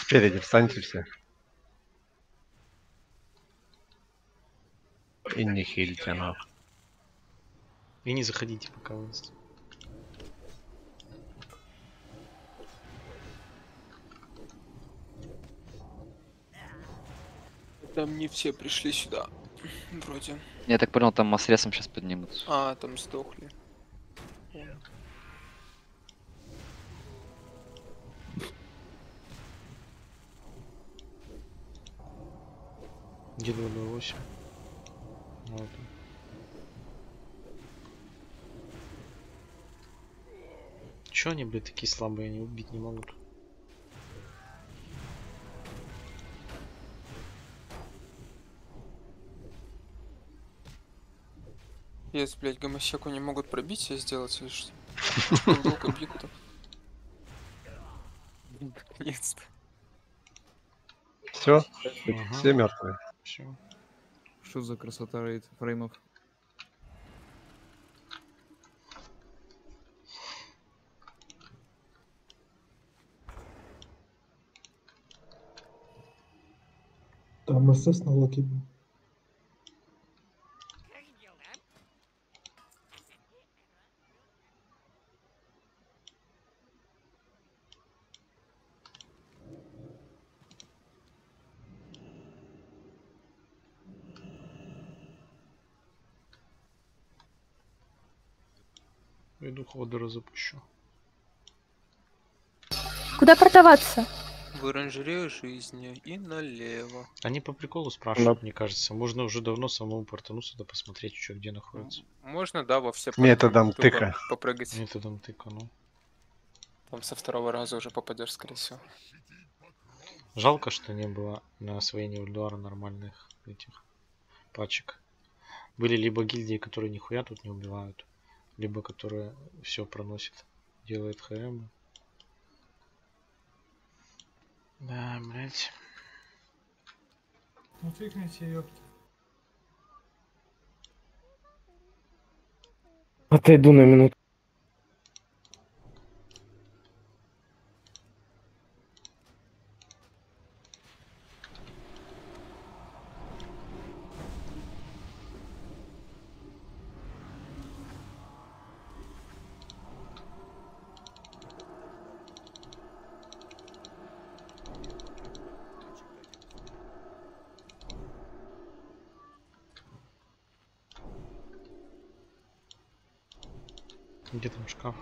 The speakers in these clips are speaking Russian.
Спереди встаньте все. И не хильте, нахуй. И не заходите пока вынести. Там не все пришли сюда. Вроде. Я так понял, там массресом сейчас поднимут. А, там сдохли. Где 228? Вот. Чё они, блядь, такие слабые, они убить не могут? Если, блядь, гомосеку не могут пробить себе сделать, или что? Что долго бьют-то? Наконец-то. Все, Ага. все мертвые. Все. Что за красота фреймов? Там СС на локе был. Иду ходора запущу. Куда продаваться? В оранжерею жизни и налево. Они по приколу спрашивают, мне кажется. Можно уже давно самому портануться, да посмотреть, что где находится. Можно, да, во все Методом порты тыка. попрыгать. Методом тыка, ну. Там со второго раза уже попадешь, скорее всего. Жалко, что не было на освоении Ульдуара нормальных этих пачек. Были либо гильдии, которые нихуя тут не убивают, либо которые все проносит, делает ХМ. Да, блять. Ну тыкните, ёпта. Отойду на минуту. Где там шкаф?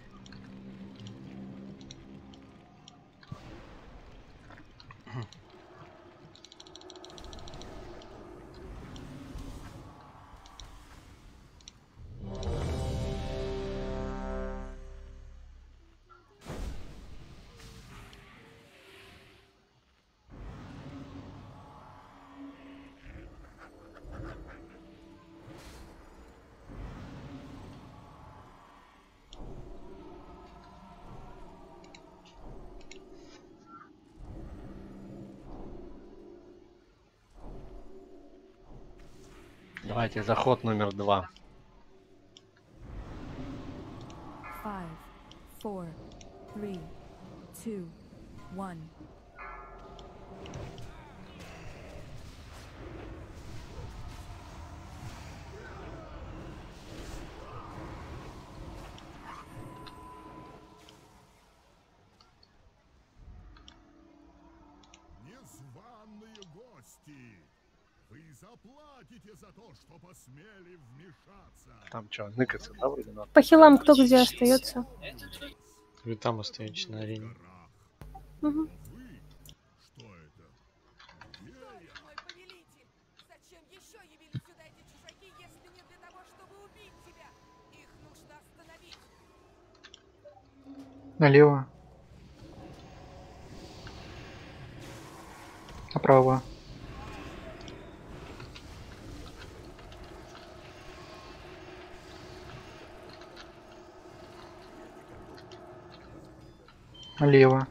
Давайте заход номер 2. 5, 4, 3, 2, 1. Незваные гости! Вы заплатите за то, что посмели вмешаться. Там что, ныкаться, да, вроде надо? По хилам кто где остается? Вы там остаетесь на арене. Угу. Что это? Мой повелитель! Зачем еще явились сюда эти чужаки, если не для того, чтобы убить тебя? Их нужно остановить. Налево. Направо. Налево.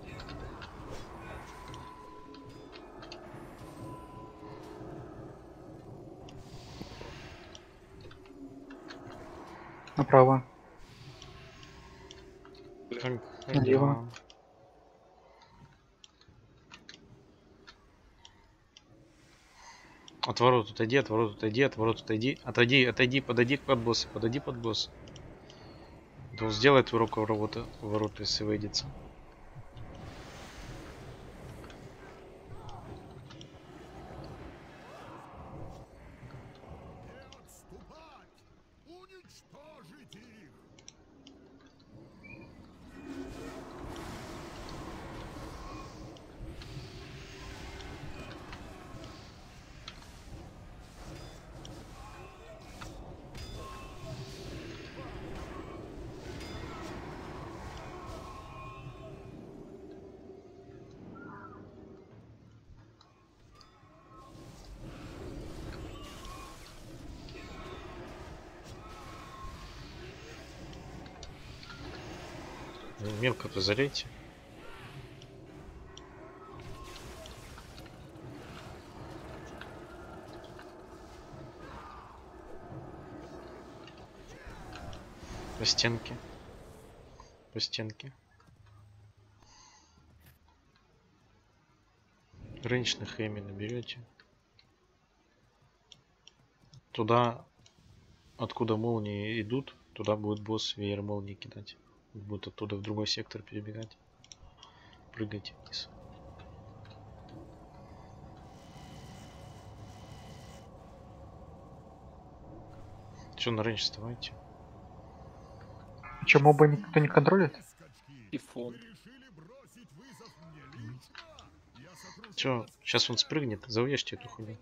Направо. Налево. От ворот отойди, от ворот отойди, от ворот отойди. Отойди, подойди под босса, подойди под босса. Да он сделает урок ворота, если выйдется. Не отступать! Уничтожить их! Мелко-то залейте. По стенке. По стенке. Рейндж на хэме наберете. Туда, откуда молнии идут, туда будет босс веер молнии кидать. Будет оттуда в другой сектор перебегать. Прыгайте вниз. Все, на рейндж вставайте. Почему бы никто не контролит? Тифон. Все, сейчас он спрыгнет, заувяжьте эту хуйню.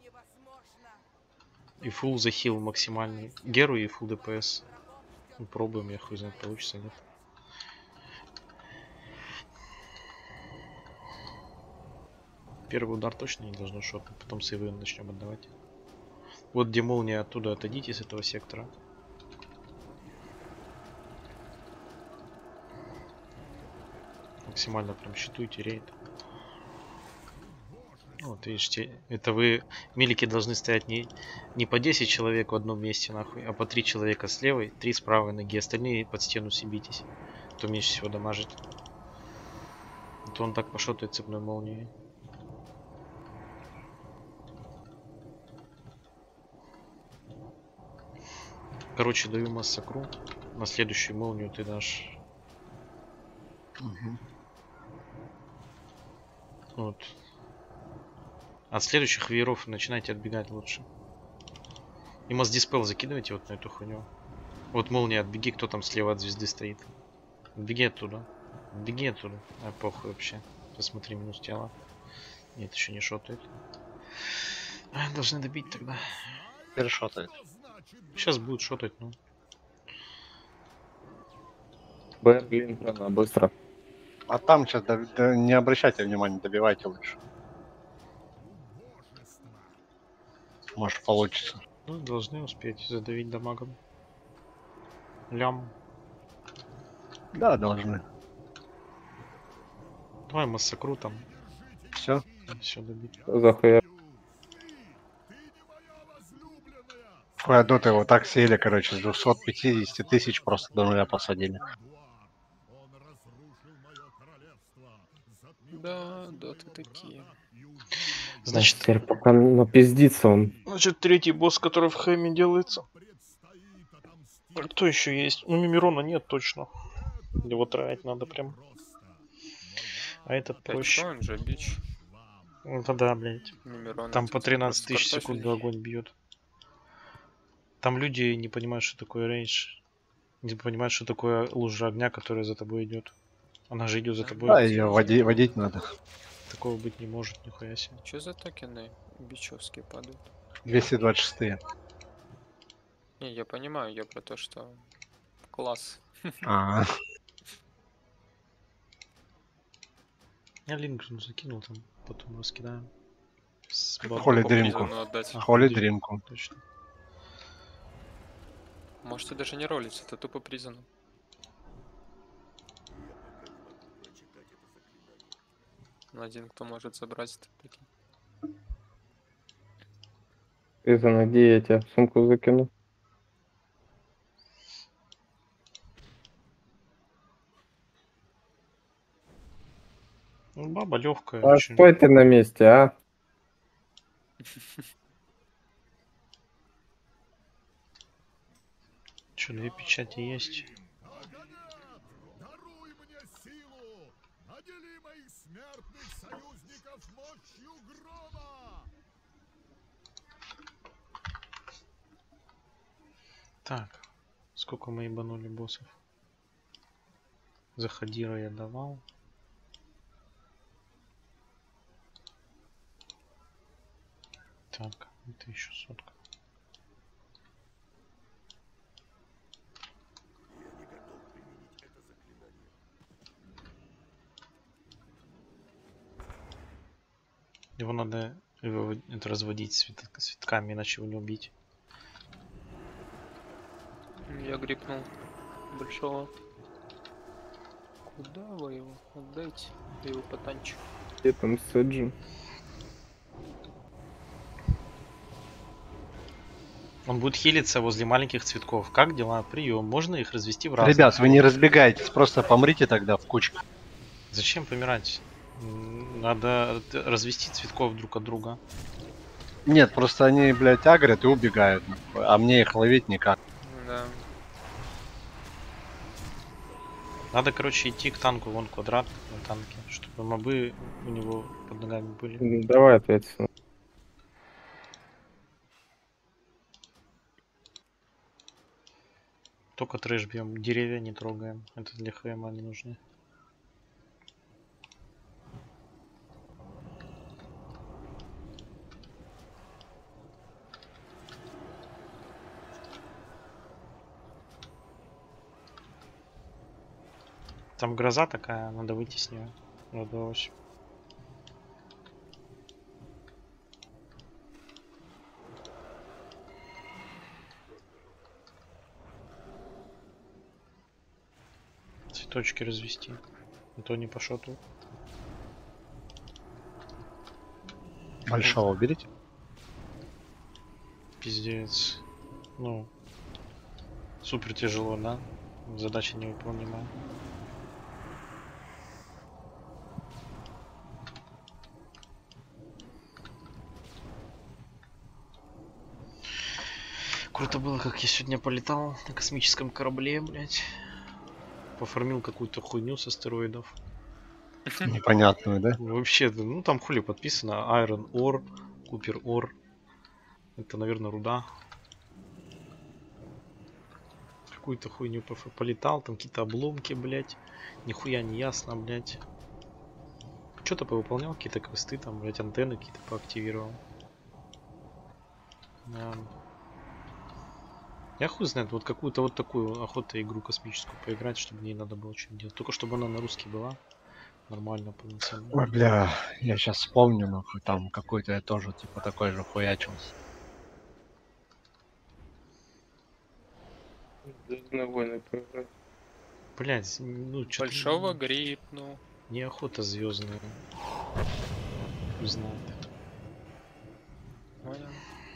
И фул захил максимальный. Геру и фул ДПС. Ну, пробуем, я хуй знает, получится, нет. Первый удар точно не должно шотнуть, потом сейвы начнем отдавать. Вот где молния, оттуда отойдите с этого сектора. Максимально прям щитуйте рейд. Вот видите, это вы, милики, должны стоять не по 10 человек в одном месте нахуй, а по 3 человека с левой, 3 с правой ноги, остальные под стену сибитесь, кто меньше всего дамажит. То он так пошотает цепной молнией. Короче, даю массакру. На следующую молнию ты дашь. Вот. От следующих вееров начинайте отбегать лучше. И масс-диспел закидывайте вот на эту хуйню. Вот молния, отбеги, кто там слева от звезды стоит. Беги оттуда. Беги оттуда. А похуй вообще. Посмотри минус тела. Нет, еще не шотает. Должны добить тогда. Теперь шотает. Сейчас будет шотать, ну. Блин, быстро. А там сейчас не обращайте внимания, добивайте лучше. Может получится. Ну, должны успеть задавить дамагом. Лям. Да, должны. Давай массакру там. Все. Все добить. Захуя. В году его так сели, короче, с 250 тысяч просто до нуля посадили. Да, да, ты такие. Значит, теперь пока напиздится он. Значит, третий босс, который в хэме делается. Кто еще есть? Ну, Мимирона нет точно. Его тратить надо прям. А этот проще. Он же бич. Это да, блядь. Мимирон Там это по 13 просто тысяч секунд картофель. огонь бьет. Там люди не понимают, что такое рейндж. Не понимают, что такое лужа огня, которая за тобой идет. Она же идет за тобой. Да, ее водить надо. Такого быть не может, нихуя себе. Что за токены бичевские падают? 226. Не, я понимаю, я про то, что класс. А, Я линк закинул там, потом раскидаем. С Холи По Дримку. призану отдать. Холи Дримку. Точно. Можете даже не ролить, это тупо призану. Один, кто может забрать это прикинь. Изана, где я тебе сумку закину? Ну, баба легкая. А стой ты на месте, а? Что, 2 печати есть? Даруй мне силу! Надели моих смертных союзников мощью грома! Так, сколько мы ебанули боссов? Заходира я давал. Так, это еще сотка. Его надо это разводить цветками, иначе его не убить. Я грипнул большого. Куда вы его? Отдайте. Я его потанчу. Где там Сэджи? Он будет хилиться возле маленьких цветков. Как дела? Прием. Можно их развести в разные. Ребят, вы не разбегайтесь, просто помрите тогда в кучке. Зачем помирать? Надо развести цветков друг от друга. Нет, просто они, блядь, агрят и убегают. А мне их ловить никак. Да. Надо, короче, идти к танку, вон квадрат на танке, чтобы мобы у него под ногами были. Давай ответственно. Только трэш бьем, деревья не трогаем. Это для ХМа не нужны. Там гроза такая, надо выйти с нее. Удалось. Цветочки развести. А то не пошел тут. Большого уберите. Пиздец. Ну. Супер тяжело, да? Задача невыполнимая. Круто было, как я сегодня полетал на космическом корабле, блять. Пофармил какую-то хуйню с астероидов. Непонятную, да? Вообще, ну там хули подписано. Iron Ore, Cooper Ore. Это, наверное, руда. Какую-то хуйню полетал, там какие-то обломки, блять. Нихуя не ясно, блять. Что-то повыполнял, какие-то квесты, там, блять, антенны какие-то поактивировал. Да. Я хуй знает, вот какую-то вот такую охоту игру космическую поиграть, чтобы мне надо было что-нибудь делать. Только чтобы она на русский была. Нормально, полноценно. Ой, бля, я сейчас вспомню, нахуй, там какой-то я тоже, типа, такой же хуячился. Звездные войны поиграть. Блять, ну что-то... Большого грипнул. Неохота звездная. Не знаю. Понял.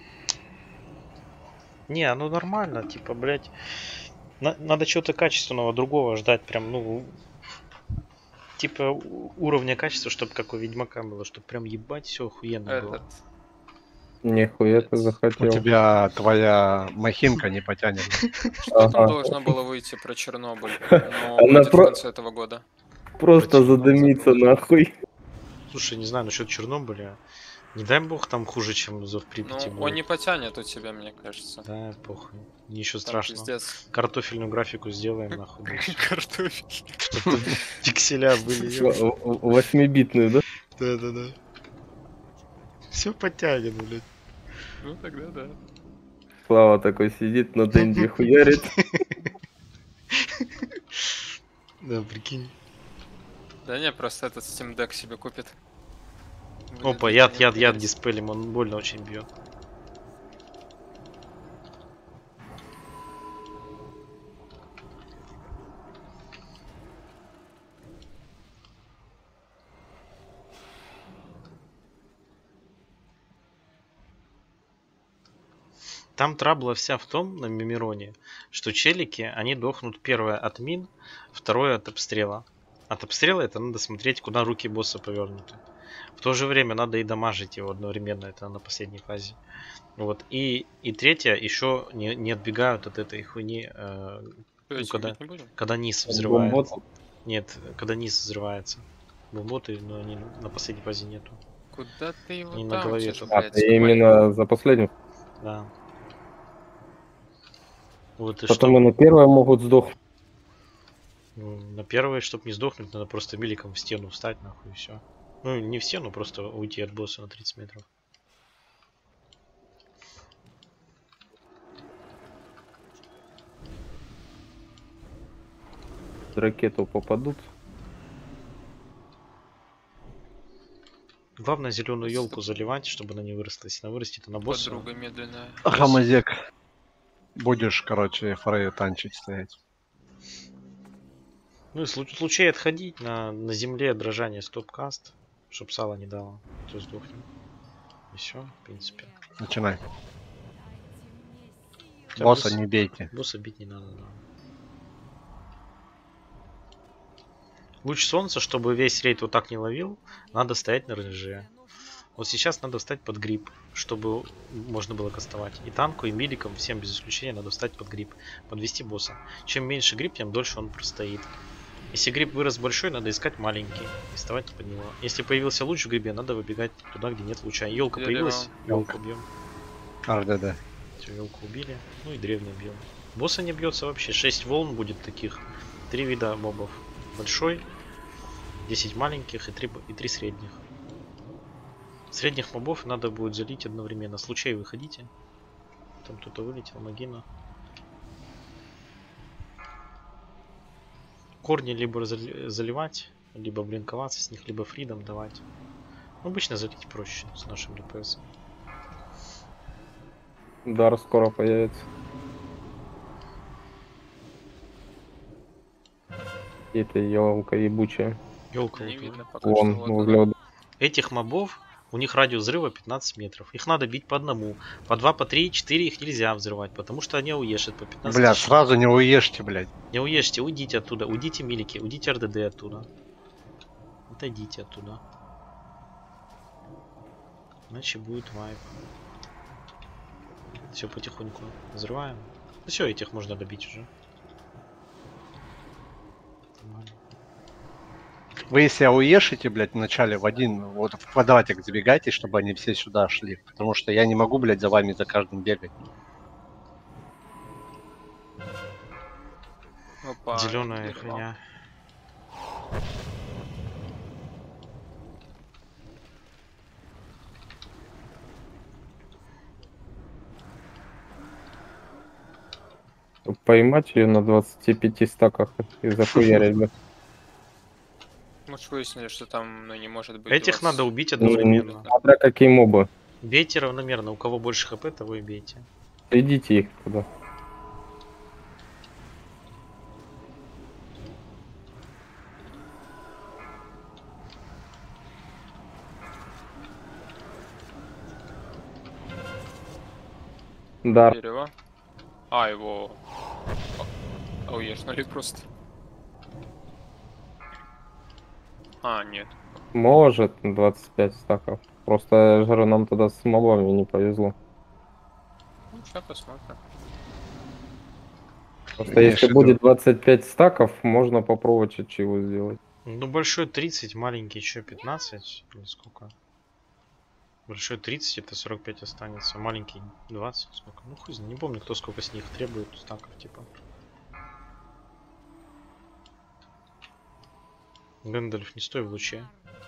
Не, ну нормально, типа, блять. Надо чего-то качественного другого ждать, прям, ну, типа уровня качества, чтобы как у Ведьмака было, чтобы прям ебать все охуенно было. Нихуя ты У захотел. тебя твоя махинка не потянет. Что там должно было выйти про Чернобыль? Но Она выйдет в конце этого года. Просто задымиться нахуй. Слушай, не знаю насчет Чернобыля. Не дай бог там хуже, чем Зов Припяти. Ну, он не потянет у тебя, мне кажется. Да, похуй. Ничего Там страшного. пиздец. Картофельную графику сделаем, нахуй. Картофель. Чтобы пикселя были. 8-битную, да? Да. Все потянет, блядь. Ну тогда да. Слава такой сидит, на денде хуярит. Да, прикинь. Да не, просто этот Steam Deck себе купит. Опа, яд диспелем, он больно очень бьет. Там трабла вся в том, на Мимироне, что челики, они дохнут первое от мин, второе от обстрела. От обстрела это надо смотреть, куда руки босса повернуты. В то же время надо и дамажить его одновременно, это на последней фазе. Вот. И третье, еще не отбегают от этой хуйни, когда низ взрывается. Нет, когда низ взрывается. Бомботы, но они на последней фазе нету. Куда ты его Не там? на голове. Именно за последним. Да. Вот и Потом и на первое могут сдохнуть. На первое, чтобы не сдохнуть, надо просто миликом в стену встать, нахуй, и все. Ну, не в стену, просто уйти от босса на 30 метров. Ракету попадут. Главное зеленую елку заливать, чтобы она не выросла. Если она вырастет, она босса. Подруга медленная. Хамазек. Будешь, короче, Фрею танчить стоять. Ну и в случае отходить на земле дрожание стоп-каст, чтоб сало не дало, то сдохнем. И все, в принципе. Начинай. Да, Босса не бейте. Босса бить не надо, да. Луч солнца, чтобы весь рейд вот так не ловил, надо стоять на ренже. Вот сейчас надо встать под гриб, чтобы можно было кастовать. И танку, и миликам, всем без исключения надо встать под гриб, подвести босса. Чем меньше гриб, тем дольше он простоит. Если гриб вырос большой, надо искать маленький и вставать под него. Если появился луч в грибе, надо выбегать туда, где нет луча. Елка появилась, елку бьем. РДД. Все, елку убили. Ну и древний бьем. Босса не бьется вообще. 6 волн будет таких. 3 вида мобов. Большой, 10 маленьких и 3 средних. Средних мобов надо будет залить одновременно. С лучей выходите. Там кто-то вылетел, Магина. Корни либо заливать, либо блинковаться с них, либо фридом давать. Обычно залить проще с нашим ДПС. Дар скоро появится. Это елка ебучая. Елка Не видно пока вон, что. возле... Этих мобов, у них радиус взрыва 15 метров. Их надо бить по одному. По 2, по 3, 4 их нельзя взрывать, потому что они уешат по 15. Блядь, сразу не уешьте, блядь. Не уешьте, уйдите оттуда. Уйдите милики, уйдите РДД оттуда. Отойдите оттуда. Иначе будет вайп. Все потихоньку взрываем. Ну все, этих можно добить уже. Нормально. Вы если уешите, блядь, вначале в один, вот в квадратик забегайте, чтобы они все сюда шли. Потому что я не могу, блядь, за вами за каждым бегать. Опа, Зеленая дерево. хуйня. Поймать ее на 25 стаках и захуярить, да. Мы ж выяснили, что там, ну, не может быть. Этих 20. надо убить одновременно. Смотря какие мобы. Бейте равномерно. У кого больше хп, того и бейте. Идите их туда. Дар. Дерево. А, его... уешнули просто. А, нет. Может 25 стаков. Просто я же говорю, нам тогда с мобами не повезло. Ну, сейчас посмотрим. Просто если будет 25 стаков, можно попробовать чего сделать. Ну, большой 30, маленький еще 15. Или сколько? Большой 30, это 45 останется. Маленький 20. Сколько? Ну, хуй знает. Не помню, кто сколько с них требует стаков, типа. Гэндальф, не стой в луче.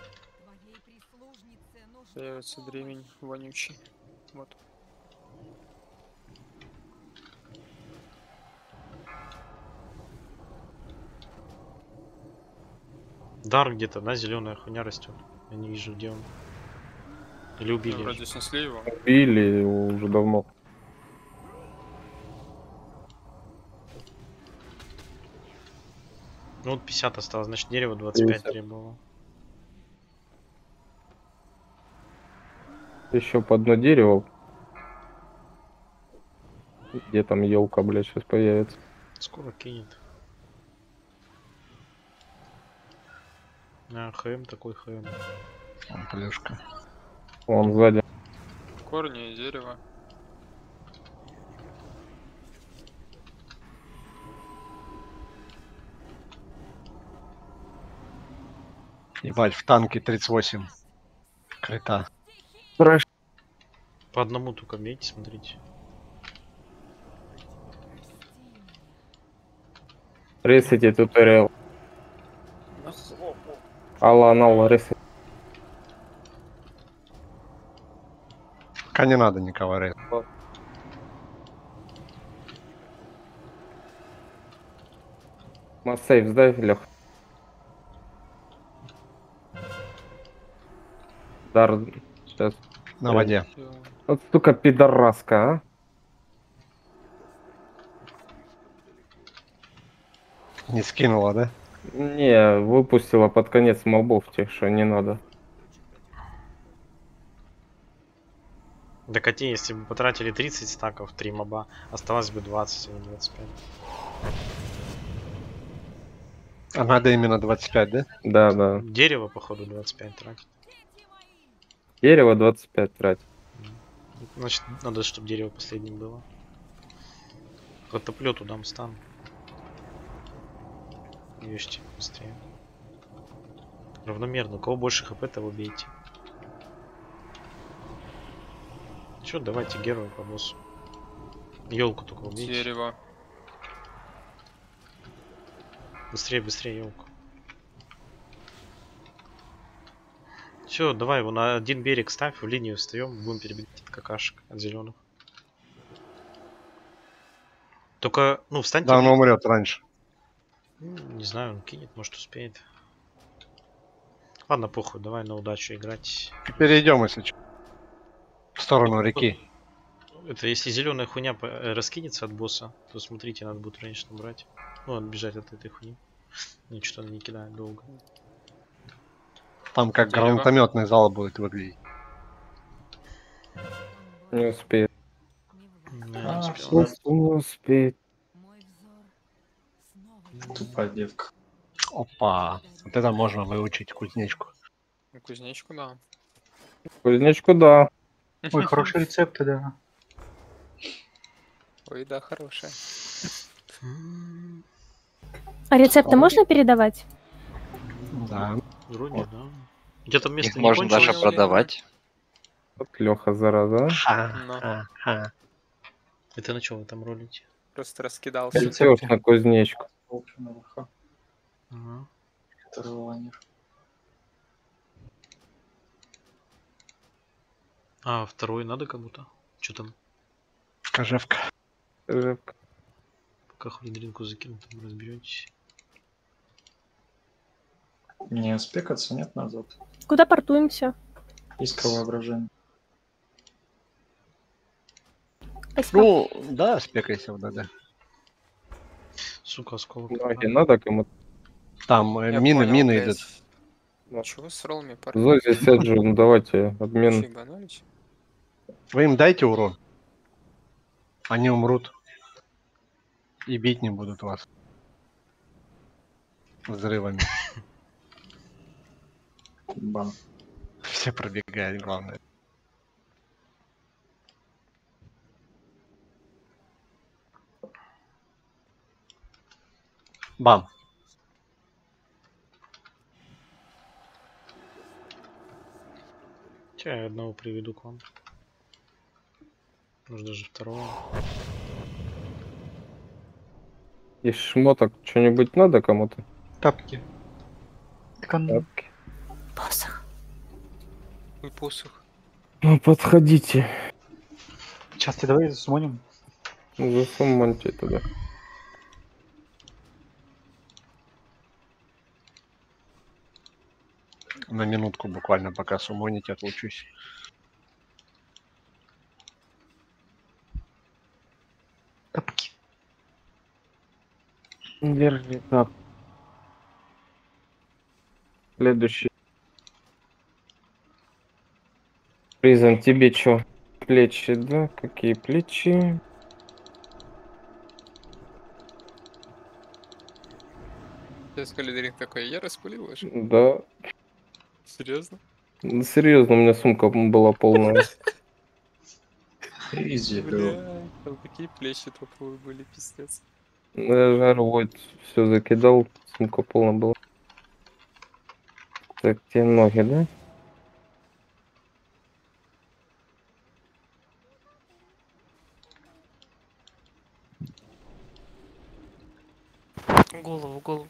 Появится древень вонючий. Вот. Дар где-то, да, зеленая хуйня растет. Я не вижу, где он. Или убили. Ну, вроде снесли его. Убили уже давно. Ну вот 50 осталось, значит дерево 25 50. требовало. Еще по одно дерево. Где там елка, блядь, сейчас появится. Скоро кинет. А, ХМ такой ХМ. Вон плюшка. Вон сзади. Корни и дерево. Ебать, в танке 38. Крита. По одному только бейте, смотрите. Ресайте туториал. Алла, ресайте. Пока не надо никого рейд. Массейв сдай, Лех. Дар. Сейчас. На воде. Вот сука пидораска, а. Не скинула, да? Не, выпустила под конец мобов тех, что не надо. Да коте, если бы потратили 30 стаков, 3 моба, осталось бы 20, а не 25. А надо именно 25, да? Да. Дерево, походу, 25 тратит. Дерево 25 тратить. Значит, надо, чтобы дерево последним было. Потоплю туда стан. Ешьте быстрее. Равномерно. У кого больше хп, того бейте. Чё, давайте герою по боссу. Елку только убейте. Дерево. Быстрее, елку. Все, давай его на один берег ставь, в линию встаем, будем перебегать от какашек, от зеленых. Только, ну, встаньте. Да, он умрет раньше. Не знаю, он кинет, может успеет. Ладно, похуй, давай на удачу играть. Перейдем, если что. В сторону реки. Это если зеленая хуйня раскинется от босса, то смотрите, надо будет раньше набрать. Ну, отбежать от этой хуйни. Ничего не кидает долго. Там как Дерево. гранатометный зал будет выглядеть. Не успеет. Не успел. Не успеет. Тупая девка. Опа. Вот это можно выучить кузнечку. Ну, кузнечку, да. Кузнечку, да. Ой, хорошие рецепты, да. Ой, да, хорошая. А рецепты можно передавать? Да. Вроде, да. Где-то Их место не можно даже кончилось. продавать. Вот Леха, зараза. Ха-ха-ха. Это на чем вы там ролите? Просто раскидался. Летешь на кузнечку. Ага. Это роллер. А, второй надо кому-то? Что там? Кожевка. Пока хулидринку закину, там разберетесь. Не спекаться, нет, назад. Куда портуемся? Есть воображение. Спасибо. Ну, да, спекайся в ДД. Сука, осколок. Ноги надо кому-то. Там Я мины понял, идут. блядь. Чего с роллами, парень? Зози, Седжи, ну давайте обмен. Ебанулись? Вы им дайте урон. Они умрут. И бить не будут вас. Взрывами. Бам. Все пробегают, главное. Бам. Сейчас я одного приведу к вам. Может даже второго. Из шмоток что-нибудь надо кому-то? Тапки. Тапки. Посох. Ой, посох. Ну, подходите. Сейчас ты давай засумоним. Ну, засуммоньте туда. На минутку буквально, пока сумоните, отлучусь. Тапки. Держи тап. Следующий. Призан, тебе чё? Плечи, да? Какие плечи? Сейчас калидринг такой, я распылил уже. Да. Серьезно? Ну, серьезно, у меня сумка была полная. Изи, Бля, там такие плещи топовые были, пиздец. Я жару вот все закидал, сумка полная была. Так, те ноги, да? Голову.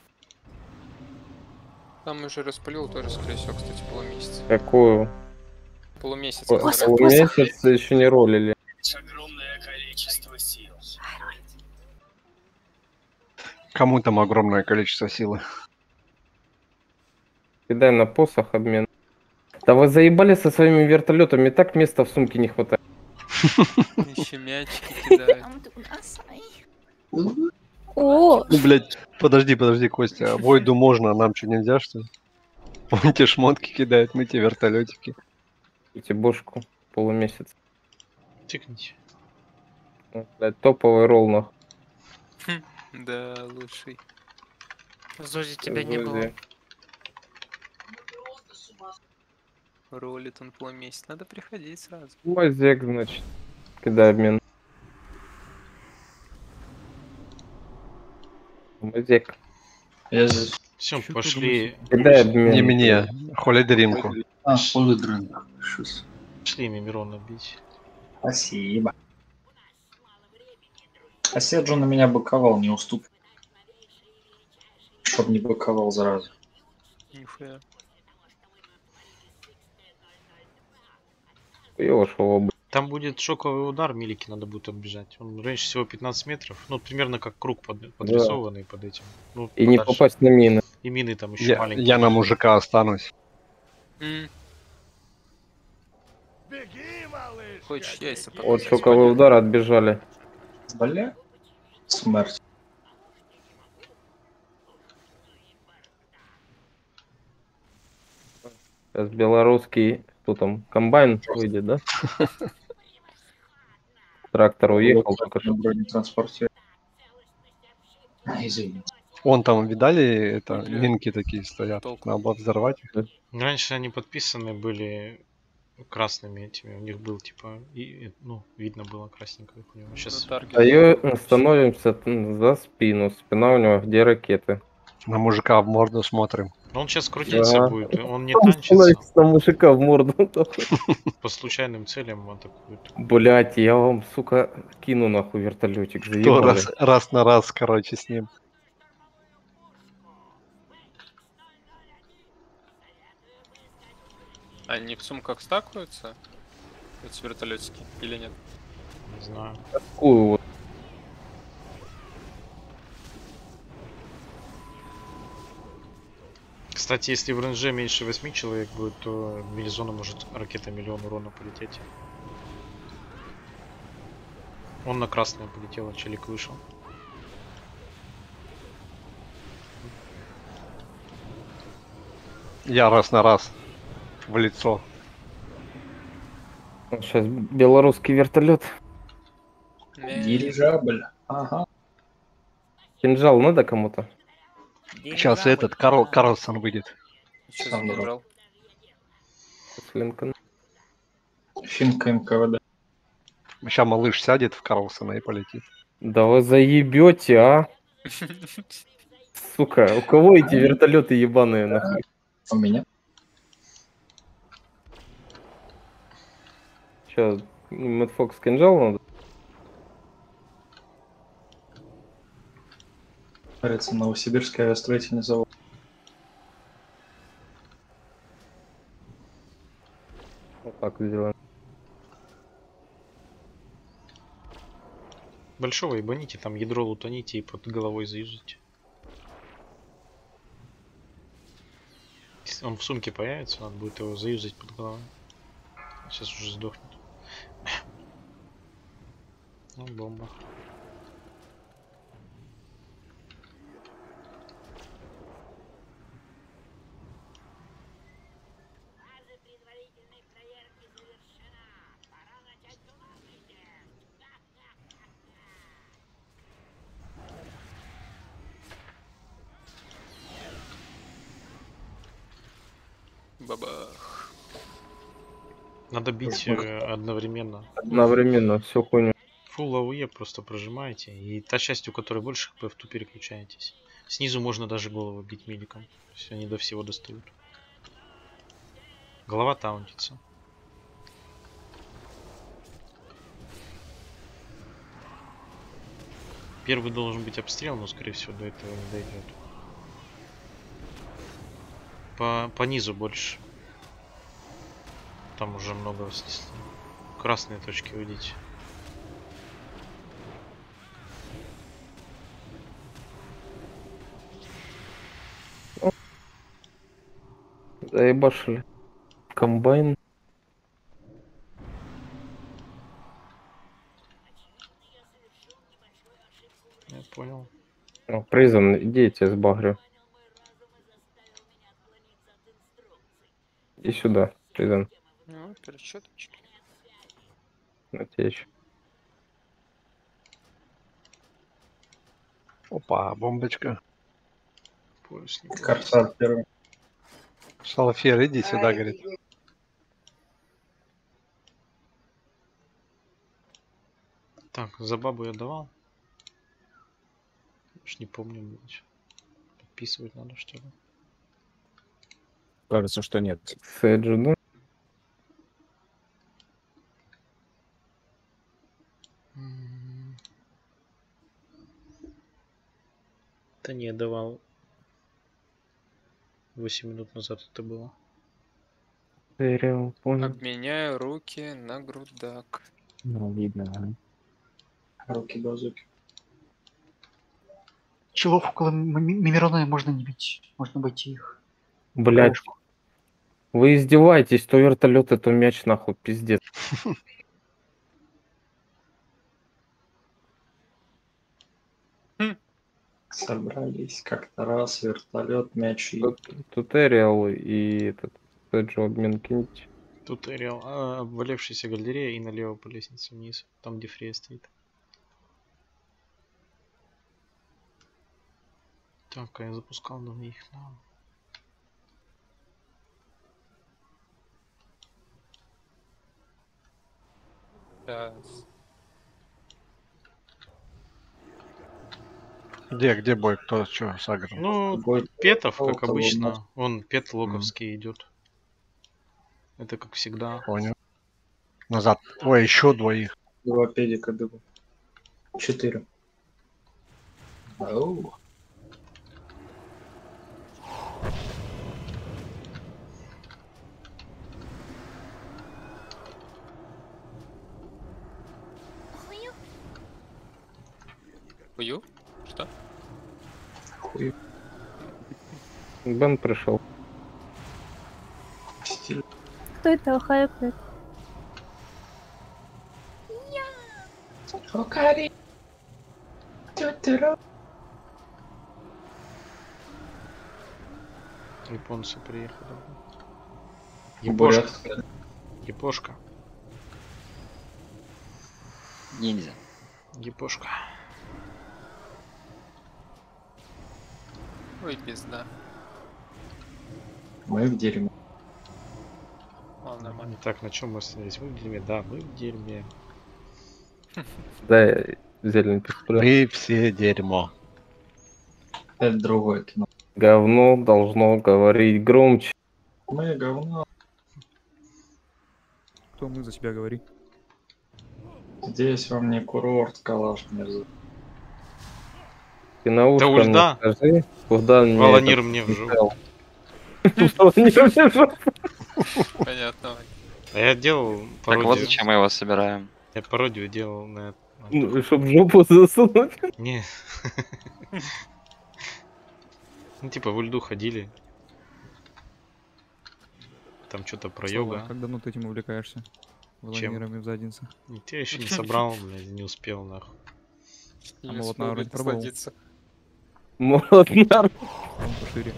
Там уже распылил тоже, скорее всего, кстати, полумесяц. Какую? Полумесяц. Полумесяц еще не ролили. Огромное количество сил. Кому там огромное количество силы? Кидай на посох обмен. Да вы заебали со своими вертолетами, и так места в сумке не хватает. Еще мячики кидают. О, Ну, блядь, подожди, Костя. Войду можно, а нам что, нельзя, что ли? Он те шмотки кидает, мы те вертолетики. Эти бошку полумесяц. Тикните. Блядь, топовый ролл нахуй. Да, лучший. Зози тебя не было. Ролит он полумесяц. Надо приходить сразу. Мазек, значит. Кидай обмен. Мазек. Я здесь. Все, пошли. Кидай обмен. Не мне, холидринку. А, холидринг. Шус. Пошли Мирона бить. Спасибо. А Седжу на меня боковал, не уступ. Чтоб не боковал сразу. Нихуя. Там будет шоковый удар, милики надо будет оббежать. Он раньше всего 15 метров. Ну, примерно как круг подрисованный под этим. Ну, И не подальше. попасть на мины. И мины там еще маленькие. Я на мужика останусь. Хочешь яйца От шокового удара отбежали. Бля. Смерть. Сейчас белорусский, кто там, комбайн выйдет, да? Трактор уехал только что. Бронетранспорте. Извини. Вон там, видали, это, минки такие стоят. Надо взорвать их. Раньше они подписаны были красными этими. У них был типа, ну, видно было красненькое у него. Сейчас... Становимся за спину. Спина у него, где ракеты. На мужика в морду смотрим. Но он сейчас крутиться Да. будет, он не танчится. На мужика в морду. По случайным целям атакует. Блять, я вам, сука, кину нахуй вертолетик. Кто Заебали. раз на раз, короче, с ним. Они в сумках стакаются? Эти вертолетики или нет? Не знаю. Такую вот. Кстати, если в рейнже меньше 8 человек будет, то в милизона может ракета миллион урона полететь. Он на красное полетел, а челик вышел. Я раз на раз. В лицо. Сейчас белорусский вертолет. Дирижабль. Ага. Кинжал надо кому-то? Сейчас этот Карлсон выйдет. Что Сам за кинжал? Линкольн. Финка НКВД. Сейчас малыш сядет в Карлсона и полетит. Да вы заебете, а? Сука, у кого эти вертолеты ебаные нахуй? У меня. Сейчас, Мэтт Фокс кинжал надо? Кажется, Новосибирский авиастроительный завод. Вот так сделаем. Большого ебаните, там ядро лутаните и под головой заезжите. Если он в сумке появится, надо будет его заюзать под головой. Сейчас уже сдохнет. Ну, бомба. Бабах. Надо бить одновременно. Одновременно, всю хуйню. Фул АУЕ просто прожимаете, и та часть, у которой больше хп, в ту переключаетесь. Снизу можно даже голову бить медиком. То есть они до всего достают. Голова таунтится. Первый должен быть обстрел, но скорее всего до этого не дойдет. По низу больше. Там уже много снесли. Красные точки увидите. Заебашили. Комбайн. Я понял. Призм, иди, я тебя сбагрю. Иди сюда, Призм. Ну, пересчеточки. Натечь. Опа, бомбочка. Поясник. Корсар первый. Салфер, иди сюда, говорит. Так, за бабу я давал. Уж не помню, блядь. Подписывать надо, что ли? Кажется, что нет. Сэджи, да? Да не, давал. 8 минут назад это было. Понял. Обменяю руки на грудак. Ну, видно. Руки-базуки. Челов около Мимирона можно не бить. Можно обойти их. Блять. Вы издеваетесь, то вертолет, это мяч, нахуй, пиздец. Собрались как-то раз, вертолет, мяч и... Тут Эриал и этот Сэджи обмен киньте. Тут Эриал, обвалившаяся галерея и налево по лестнице вниз. Там, где Фрея стоит. Так, а я запускал давно их на... Где бой? Кто что сыграл? Ну, Петов, как обычно. Он Пет Логовский идет. Это как всегда. Понял. Назад. Ой, еще двоих. 2 педика бегу. 4. Оу. Хую? Что? Хуй. Бен пришел. Стиль. Кто это хайпает? Окари. Японцы приехали. Бурят. Япошка. Ниндзя. Япошка. Ой, пизда. Мы в дерьме. Ладно, нормально. Так, на чем мы остановились? Мы в дерьме, да, мы в дерьме. Да, зеленый пистолет. Мы все дерьмо. Это другое кино. Говно должно говорить громче. Мы говно. Кто мы, за себя говори. Здесь вам не курорт, калаш мерзу. Ты на ушко Да ульда. мне скажи, куда мне Волонир этот мне в прицел. жопу. Волонир мне в жопу. Понятно. А я делал Так пародию. вот зачем мы его собираем. Я пародию делал на... Ну, чтоб в жопу засунуть. Не. Ну, типа, в ульду ходили. Там что-то про Слава, йога. как давно ты этим увлекаешься? Волонирами в задницах. Я еще не собрал, блядь, не успел, нахуй. А молот на вроде пробовал? Молот на Он пошире.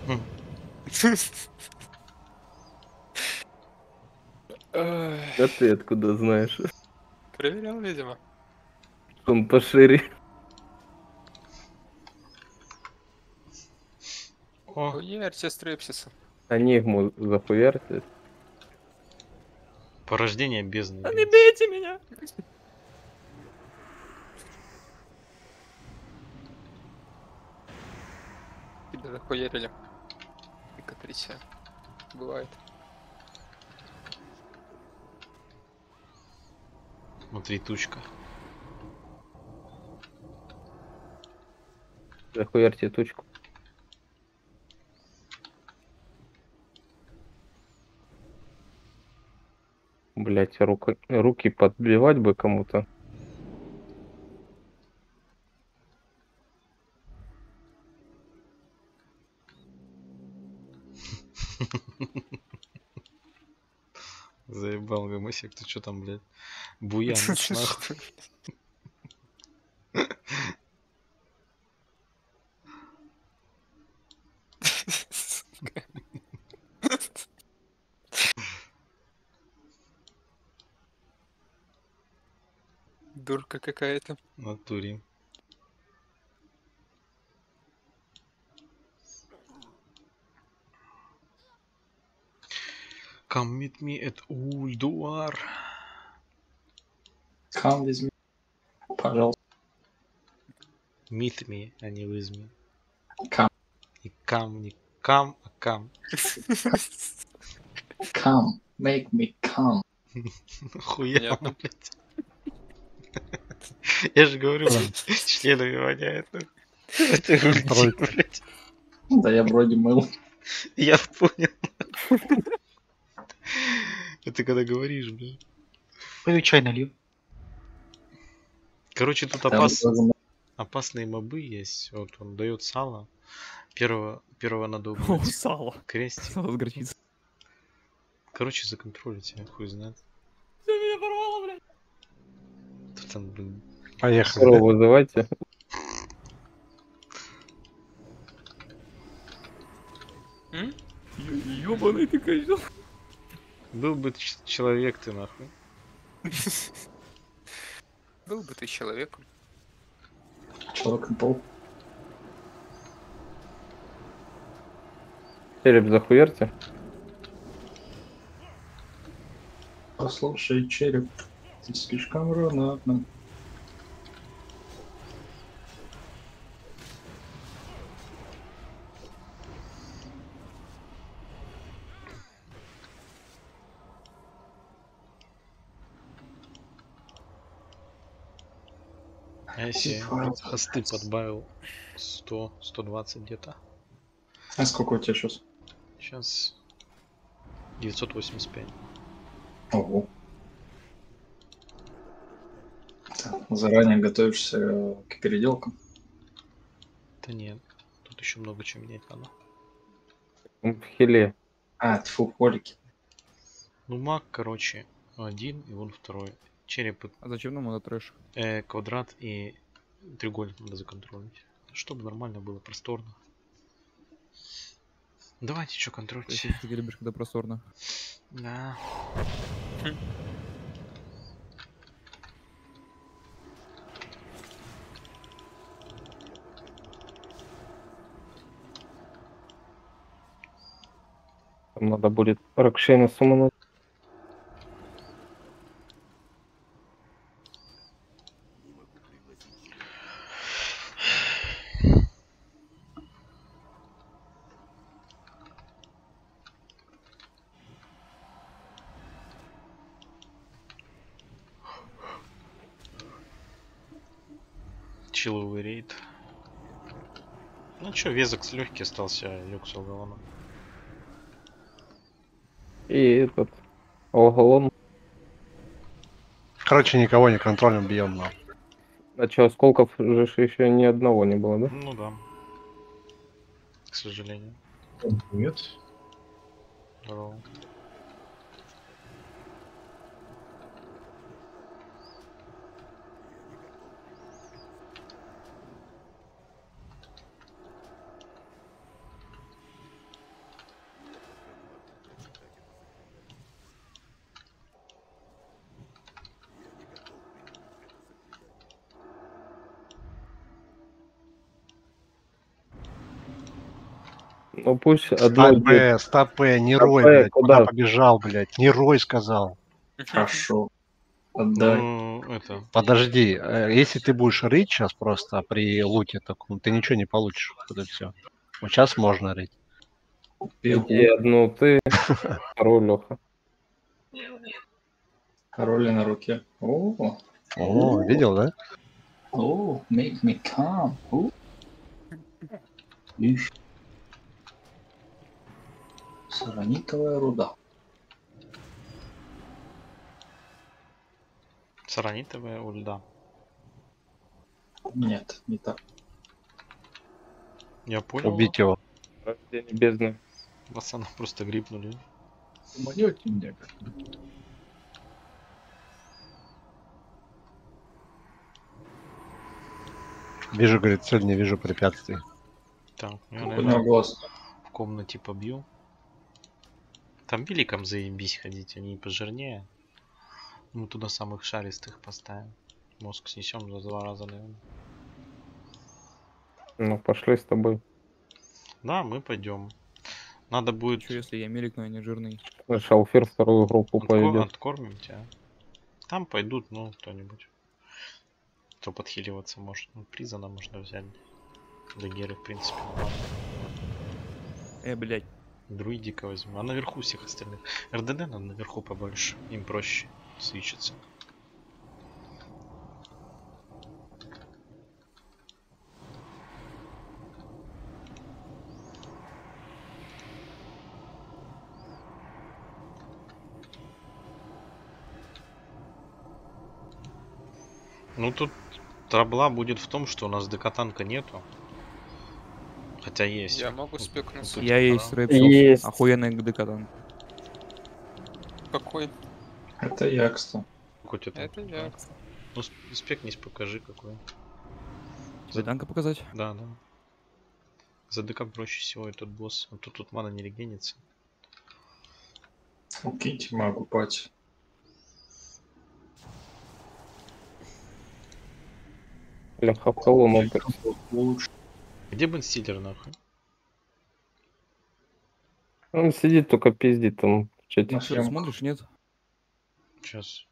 А ты откуда знаешь? Проверял, видимо. Он пошире. О, Хуярьте стрепсиса. Анигму захуярьте. Порождение бездны. Не бейте меня! Тебя захуярили. И Катрисия. Бывает. Смотри, тучка. Захуярьте тучку. Блять, руки подбивать бы кому-то. Заебал гомосек, ты чё там, блядь? Буянец, нахуй. Дурка какая-то. В натуре. Come meet me at Ulduar. Come with me. Пожалуйста. Meet me, а не with me. Come. И come, не come, а come. Come. Make me come. Хуя, блядь. Я же говорю, членами воняет. Это блядь. Да я вроде мыл. Я понял. Это когда говоришь, блядь. Пойду чай налью. Короче, тут опасные мобы есть. Вот он дает сало. Первого надо убить. Сало. Крестик. Сало с горчицей. Короче, законтролить, я хуй знает. Все, меня порвало, блядь. Тут там, блин. Поехали. Скоро вызывайте. Ёбаный ты козел. Был бы человек ты, нахуй. Был бы ты человеком. Человек-паук. Череп захуярьте. Послушай, череп, ты слишком рано одна. А если хосты подбавил 100-120 где-то. А сколько у тебя сейчас? Сейчас 985. Ого. Так, заранее готовишься к переделкам? Да нет, тут еще много чего менять надо. В хиле. А, тьфу, холики. Ну маг, короче, один и вон второй. Череп, А зачем нам это трэш? квадрат и треугольник надо законтролить. Чтобы нормально было, просторно. Давайте что контролить. Ты любишь, когда просторно. Да. Там надо будет Рокшейна сумануть. Чиловый рейд. Ну чё, Везекс легкий остался, Люкс Алгалона. И этот Алгалон. Короче, никого не контролем, бьем на. А чё, осколков же еще ни одного не было, да? Ну да. К сожалению. Нет. Здорово. Ну пусть одно... Стопэ, не Рой, Стопэ, блядь. Куда побежал, блядь? Не Рой сказал. Хорошо. Отдай. Ну, это... Подожди, если ты будешь рыть сейчас просто при луте таком, ты ничего не получишь. Вот все. Вот сейчас можно рыть. Иди одну ты, вторую Леха. Роли на руке. О, Видел, да? о, make me calm. О. Ишь. Саранитовая руда. Саранитовая у льда. Нет, не так. Я понял. Убить его. Рождение бездны. Пацаны просто грипнули. Помогете мне? Вижу, говорит, цель, не вижу препятствий. Так, я, У него наверное, глаз. в комнате побью. Там великом заебись ходить, они пожирнее. Мы туда самых шаристых поставим. Мозг снесем за 2 раза, наверное. Ну, пошли с тобой. Да, мы пойдем. Надо будет... Что если я мелик, но я не жирный? Шалфир вторую группу пойдет. Откормим тебя. Там пойдут, ну, кто-нибудь. Кто подхиливаться может. Ну, Призана можно взять. Дагеры, в принципе, нормально. Блядь. Друидика возьму. А наверху всех остальных. РДД надо наверху побольше. Им проще свечиться. Ну тут трабла будет в том, что у нас ДК танка нету. Хотя есть. Я могу спекнуться. Я есть рэп. Есть. Охуенный ГДК там. Какой? Это я, кстати. Какой у тебя танк? Это я. Ну спекнись, покажи какой. За танка показать? Да, да. За ДК проще всего этот босс. А тут мана не регенится. Укиньте магу, пати. Леха в колонну. Лучше. Где Бенстиллер нахуй? Он сидит, только пиздит там в чате. На Что, ты съемках. смотришь, нет? Сейчас.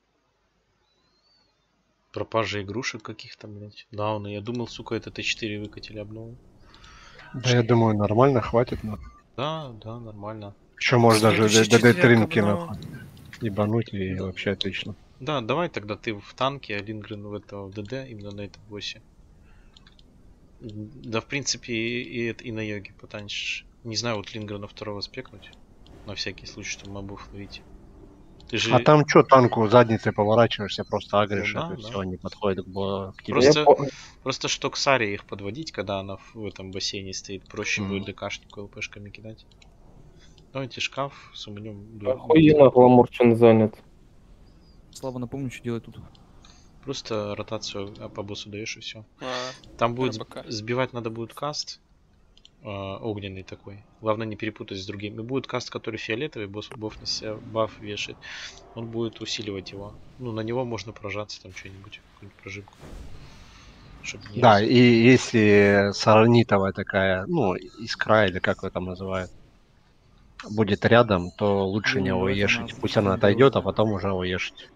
Пропажа игрушек каких-то, блять. Дауны. Я думал, сука, это Т4 выкатили обнову. Да, я думаю, нормально, хватит. Но... Да, да, нормально. Еще можно даже Следующий ДД-тринки четверг обнова. нахуй. Ебануть и вообще отлично. Да, давай тогда ты в танке, а Лингрен в этого в ДД, именно на этом боссе. Да, в принципе, и на йоге потанчишь. Не знаю, вот Лингрена второго спекнуть. На всякий случай, чтобы мобов ловить. Ты же... А там что, танку задницей поворачиваешься, просто агришь, Ну да, и да. все, они подходят к тебе. Просто, просто что к Саре их подводить, когда она в этом бассейне стоит, проще будет ДКшнику ЛПшками кидать. Давайте шкаф с умнем. Охуенно Гламурчин занят. Слава, напомню, что делать тут. Просто ротацию по боссу даешь и все. А, Там будет РБК. сбивать надо будет каст. Огненный такой. Главное не перепутать с другим. И будет каст, который фиолетовый, босс баф на себя баф вешает. Он будет усиливать его. Ну, на него можно прожаться там что-нибудь, какую-нибудь прожимку. Чтобы не Да, и если саранитовая такая, ну, искра или как ее там называют, будет рядом, то лучше не Ну, давайте оешить. она Пусть она будет. отойдет, а потом уже оешить.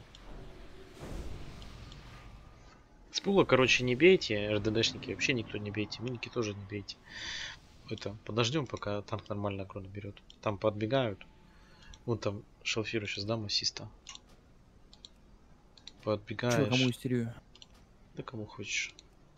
С пула, короче, не бейте, РДДшники вообще никто не бейте, миники тоже не бейте. Это, подождем, пока танк нормально акрон берет. Там подбегают. Вот там шалфиру сейчас дам ассиста. Подбегаешь. Че, кому истерию? Да кому хочешь.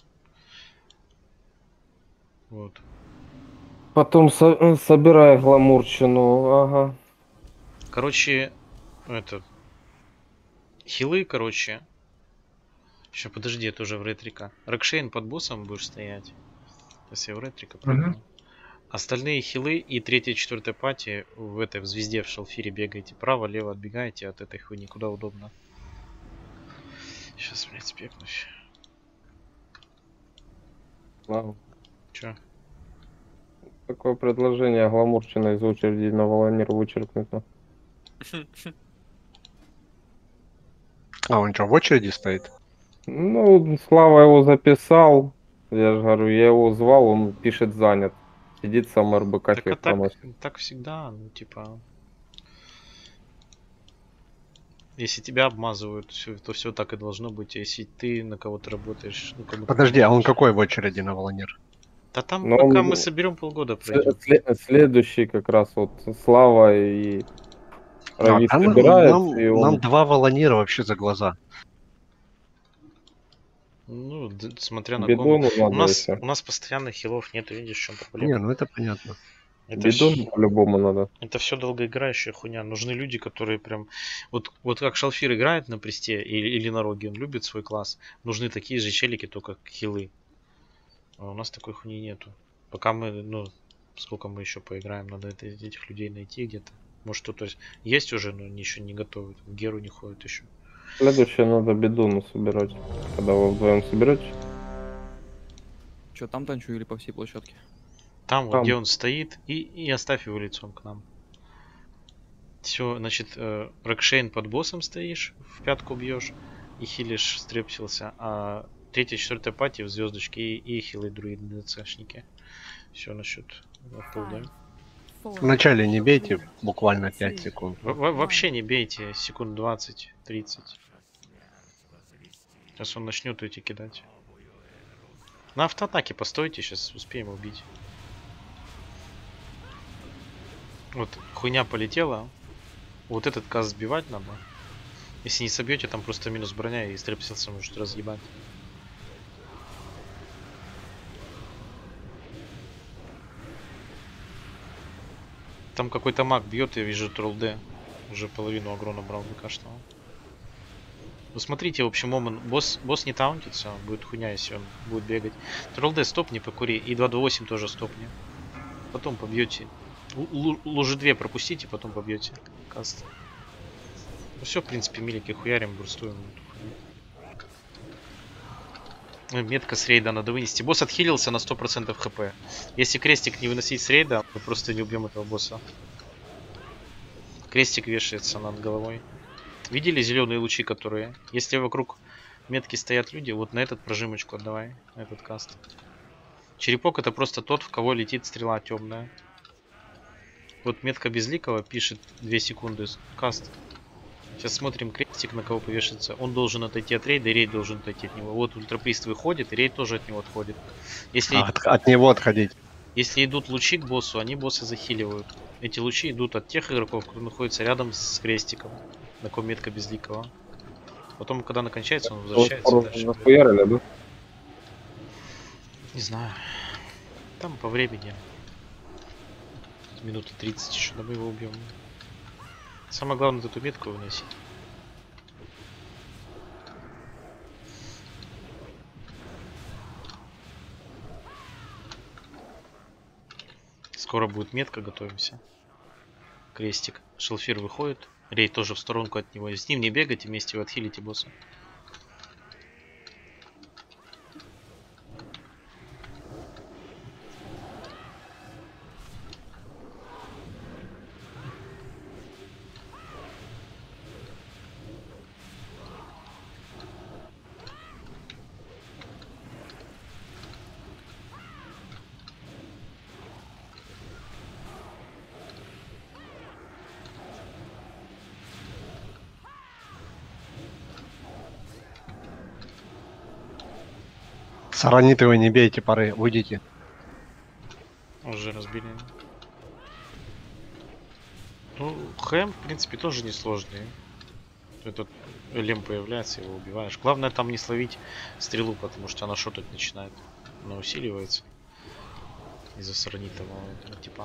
Вот. Потом собирай Гламурчину, ага. Короче, это... Хилы, короче. Сейчас, подожди, это уже в ретрика. Рокшейн под боссом будешь стоять. Сейчас я в ретрика пробую. Остальные хилы и 3-4 пати в этой в звезде в шалфире бегаете. Право-лево отбегаете от этой хуйни, куда удобно. Сейчас, блядь, спекнусь. Ладно. Чё? Такое предложение Гламурчина из очереди на Волонир вычеркнуть. А он что, в очереди стоит? Ну, Слава его записал. Я же говорю, я его звал, он пишет занят. Сидит сам РБК Так, фиг проносит. так всегда, ну типа... Если тебя обмазывают, то все так и должно быть. А если ты на кого-то работаешь, ну кому-то Подожди, а он помогаешь. какой в очереди на Волонир? Да там Но пока он мы соберем полгода пройдет. следующий как раз вот Слава и Ну, Рави а собирает, и нам он... 2 Волонира вообще за глаза. Ну, смотря на ком. Бидону У надо нас, еще. у нас постоянно хилов нет, видишь, в чем Не, проблема. ну это понятно. Бидону по-любому надо. Это все долгоиграющая хуйня. Нужны люди, которые прям... Вот как Шалфир играет на престе или на роге, он любит свой класс. Нужны такие же челики, только как хилы. А у нас такой хуйни нету. Пока мы, ну, сколько мы еще поиграем, надо этих людей найти где-то. Может кто-то есть уже, но еще не готовы. В Геру не ходит еще. Следующее надо Бидону собирать. Когда вы вдвоем соберетесь. Че, там танчу или по всей площадке? Там, вот Там. где он стоит, и оставь его лицом к нам. Все, значит, Рокшейн под боссом стоишь, в пятку бьешь и хилишь стрепсился, а третья, четвертая пати в звездочке и хилы друиды ДЦшники. Все насчет полда. Вначале не бейте, буквально 5 секунд. Вообще не бейте, секунд 20-30. Сейчас он начнет эти кидать. На автоатаке постойте, сейчас успеем убить. Вот хуйня полетела. Вот этот каст сбивать надо. Если не собьете, там просто минус броня и стрепсился может разъебать. Там какой-то маг бьет, я вижу тролл Д. Уже половину агро набрал выкашного. Ну смотрите, в общем, босс не таунтится, будет хуйня, если он будет бегать. Тролл Д стопни, покури, и 228 тоже стопни. Потом побьете. Лужи 2 пропустите, потом побьете. Каст. Ну все, в принципе, милики хуярим, бурстуем. Метка с рейда надо вынести. Босс отхилился на 100% хп. Если крестик не выносить с рейда, мы просто не убьем этого босса. Крестик вешается над головой. Видели зеленые лучи, которые... Если вокруг метки стоят люди, вот на этот прожимочку отдавай, на этот каст. Черепок это просто тот, в кого летит стрела темная. Вот метка безликого пишет 2 секунды каст. Сейчас смотрим крестик, на кого повешается. Он должен отойти от рейда, и рейд должен отойти от него. Вот ультраприст выходит, и рейд тоже от него отходит. Если... От него отходить. Если идут лучи к боссу, они босса захиливают. Эти лучи идут от тех игроков, которые находятся рядом с крестиком. На ком метка безликого. Потом, когда она кончается, он возвращается дальше. Захуярили, да? Не знаю. Там по времени. Минуты 30 еще, да мы его убьем. Самое главное эту метку выносить. Скоро будет метка, готовимся. Крестик. Шелфир выходит. Рейд тоже в сторонку от него. С ним не бегайте, вместе вы отхилите босса. Саранит его не бейте, пары, уйдите. Уже разбили. Ну, хэм, в принципе, тоже несложный. Этот лем появляется, его убиваешь. Главное там не словить стрелу, потому что она шотать начинает. Она усиливается из-за саранитового типа.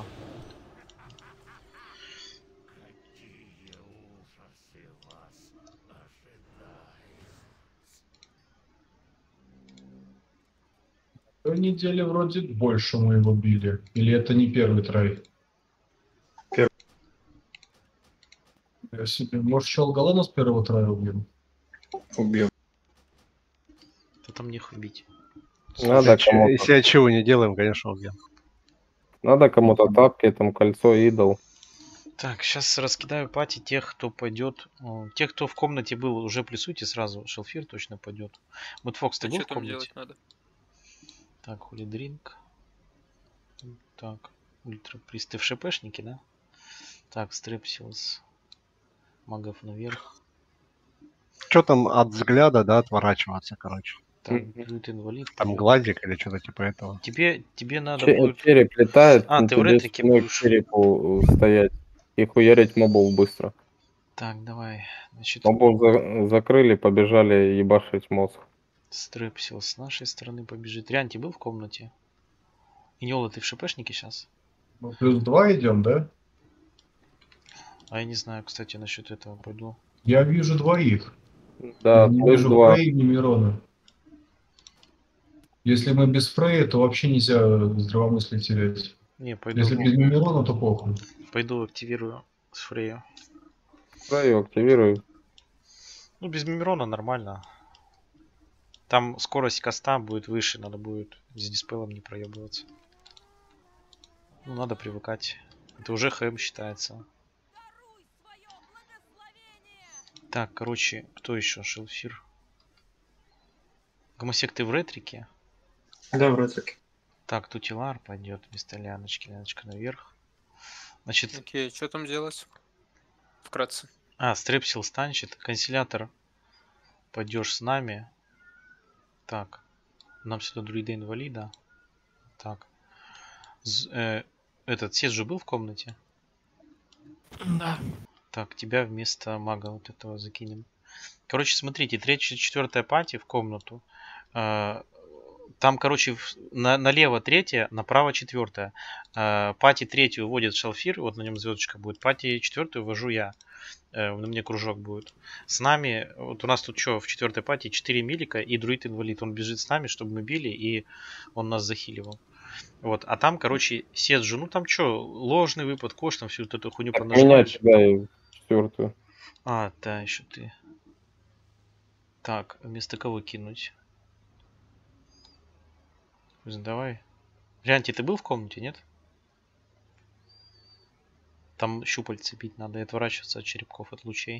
Той неделе вроде больше мы его били. Или это не первый трай? Я себе. Может, Щелголана с первого трая убьем? Убьем. Да там нехуй бить. Надо кому-то. Если отчего не делаем, конечно, убьем. Надо кому-то тапки, там кольцо, идол. Так, сейчас раскидаю пати тех, кто пойдет. Тех, кто в комнате был, уже плюсуйте сразу. Шелфир точно пойдет. Мэтфокс, ты был Что в там комнате? делать надо? Так, Холидринг. Так, ультраприст. Ты в ШПшнике, да? Так, Стрепсилс. Магов наверх. Что там от взгляда, да, отворачиваться, короче. Так, будет инвалид. Там глазик или что-то типа этого. Тебе надо будет... Череп летает, А, ты в тебе ретрике спиной к будешь. черепу стоять и хуярить мобов быстро. Так, давай. Значит, Мобов закрыли, побежали ебашить мозг. Стрепсил с нашей стороны побежит. Рианти был в комнате? Иньола, ты в ШПшнике сейчас? Мы плюс 2 идем, да? А я не знаю, кстати, насчет этого пойду. Я вижу двоих. Да, Я не плюс вижу 2. Фрей, ни Мирона. Если мы без Фрея, то вообще нельзя здравомыслие терять. Не, пойду. Если без Мирона, то похуй. Пойду активирую с Фрея. Фрей активирую. Ну, без Мимирона нормально. Там скорость каста будет выше, надо будет с диспелом не проебываться. Ну, надо привыкать. Это уже хэм считается. Так, короче, кто еще? Шелфир. Гомосек, ты в ретрике? Да, в ретрике. Так, Тутилар пойдет вместо Ляночки. Ляночка наверх. Значит... Окей, что там делать? Вкратце. Стрепсил станчит. Консилятор. Пойдешь с нами. Так. Нам сюда друида инвалида. Так. Этот Сес же был в комнате? Да. Так, тебя вместо мага вот этого закинем. Короче, смотрите, 3-4 пати в комнату. Там, короче, налево 3, направо 4. Пати 3 вводит Шалфир, вот на нем звездочка будет. Пати 4 ввожу я. На мне кружок будет. С нами, вот у нас тут что, в 4 пати 4 милика и друид инвалид. Он бежит с нами, чтобы мы били, и он нас захиливал. Вот, а там, короче, Сет же, ну там что, ложный выпад, кош, там всю вот эту хуйню понажимаешь. Меня тебя и 4. Да, еще ты. Так, вместо кого кинуть? Давай. Рианти, ты был в комнате, нет? Там щупальцы бить надо и отворачиваться от черепков, от лучей.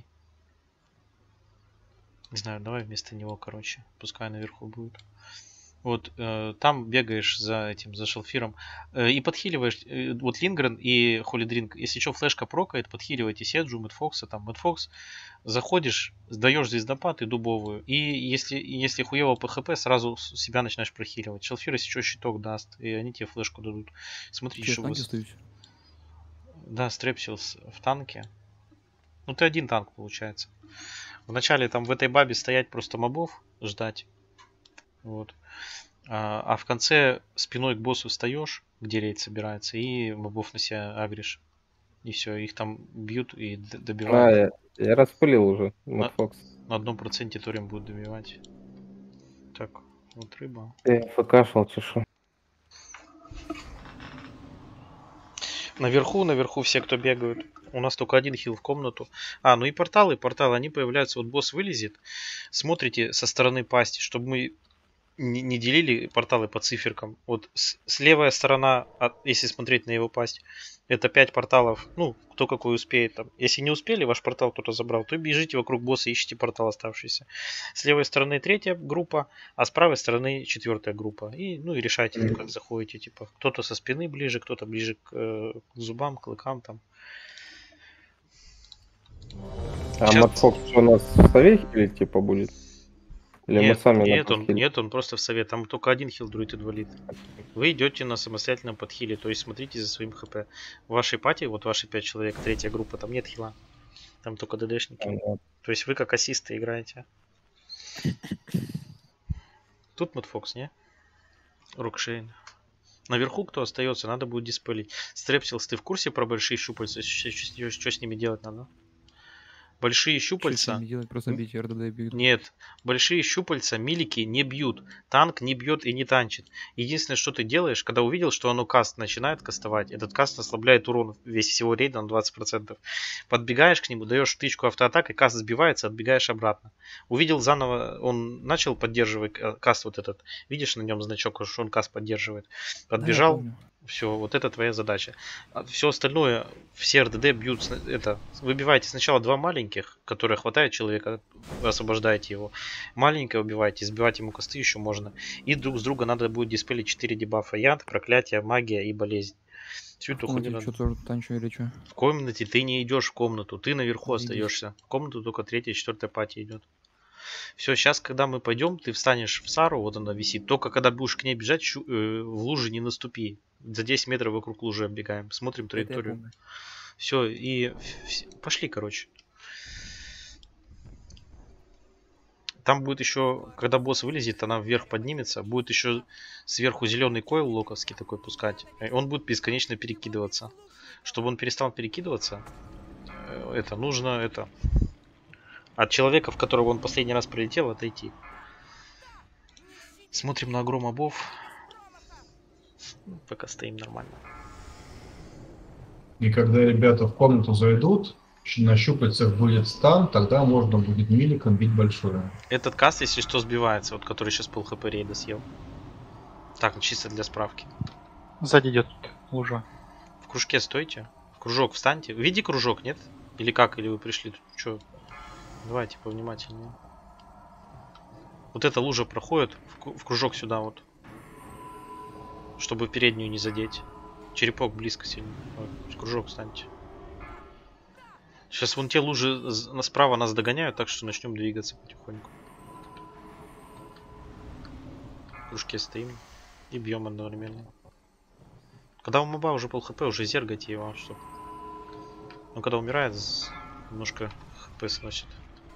Не знаю, давай вместо него, короче. Пускай наверху будет. Вот, там бегаешь за этим, за шалфиром. И подхиливаешь, вот Лингрен и Холидринг. Если что, флешка прокает, подхиливайте Седжу, Мэтфокса, там, Мэтфокс. Заходишь, сдаешь звездопад и дубовую. И если хуево ПХП, сразу себя начинаешь прохиливать. Шалфир, если что, щиток даст, и они тебе флешку дадут. Смотрите, что вы... Да, Стрепсилс в танке. Ну, ты один танк, получается. Вначале там в этой бабе стоять просто мобов, ждать. Вот. А в конце спиной к боссу встаешь, где рейд собирается, и мобов на себя агришь. И все, их там бьют и добивают. Я распылил уже. На 1% Торим будут добивать. Так, вот рыба. Я ФКшил, чешу. Наверху все, кто бегают. У нас только один хил в комнату. Ну и порталы, они появляются. Вот босс вылезет. Смотрите со стороны пасти, чтобы мы не делили порталы по циферкам. Вот левая сторона, если смотреть на его пасть, это 5 порталов. Ну, кто какой успеет там. Если не успели, ваш портал кто-то забрал, то бежите вокруг босса и ищите портал оставшийся. С левой стороны 3 группа, а с правой стороны 4 группа. И, ну, и решайте, как заходите. Типа, кто-то со спины ближе, кто-то ближе к зубам, к клыкам там. Матфокс у нас в совете или типа будет? Или нет, мы сами нет, он просто в совет. Там только один хил друид инвалид. Вы идете на самостоятельном подхиле, то есть смотрите за своим хп. В вашей пати, вот ваши 5 человек, 3 группа, там нет хила. Там только ДДшники. То есть вы как ассисты играете. Тут Мэтфокс, не? Рокшейн. Наверху кто остается, надо будет диспелить. Стрепсилс, ты в курсе про большие щупальца? Что с ними делать надо? Большие щупальца... Просто бить РДД бьют. Нет, большие щупальца милики не бьют. Танк не бьет и не танчит. Единственное, что ты делаешь, когда увидел, что оно каст начинает кастовать, этот каст ослабляет урон весь всего рейда на 20%. Подбегаешь к нему, даешь тычку автоатак, и каст сбивается, отбегаешь обратно. Увидел заново, он начал поддерживать каст вот этот. Видишь на нем значок, что он каст поддерживает. Подбежал. Все, вот это твоя задача. Все остальное, все РДД бьют, выбивайте сначала 2 маленьких, которые хватает человека, освобождаете его. Маленькое убивайте, сбивать ему косты еще можно. И друг с друга надо будет диспелить 4 дебафа: яд, проклятие, магия и болезнь. Всю эту хуйню в комнате ты не идешь в комнату, ты наверху остаешься. В комнату только 3-4 пати идет. Все, сейчас, когда мы пойдем, ты встанешь в Сару, вот она висит. Только когда будешь к ней бежать, в луже не наступи. За 10 метров вокруг лужи оббегаем. Смотрим траекторию. Все, и пошли, короче. Там будет еще, когда босс вылезет, она вверх поднимется. Будет еще сверху зеленый койл локовский такой пускать. Он будет бесконечно перекидываться. Чтобы он перестал перекидываться, это нужно от человека, в которого он последний раз прилетел, отойти. Смотрим на агро мобов. Пока стоим нормально. И когда ребята в комнату зайдут, на щупальцах будет стан, тогда можно будет миликом бить большое. Этот каст, если что, сбивается, вот который сейчас пол хп рейда съел. Так, ну чисто для справки. Сзади идет лужа. В кружке стойте. В кружок встаньте. Види кружок, нет? Или как? Или вы пришли тут? Чё? Давайте повнимательнее. Вот эта лужа проходит в кружок сюда вот. Чтобы переднюю не задеть. Черепок близко сильно. В кружок встаньте. Сейчас вон те лужи справа нас догоняют, так что начнем двигаться потихоньку. В кружке стоим и бьем одновременно. Когда у моба уже пол хп, уже зергайте его, чтобы... Он когда умирает, немножко хп сносит.